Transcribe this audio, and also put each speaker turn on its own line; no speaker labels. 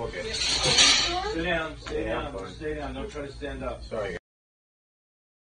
Okay.
Sit down. Stay down. Stay down. Don't try to stand up.
Sorry.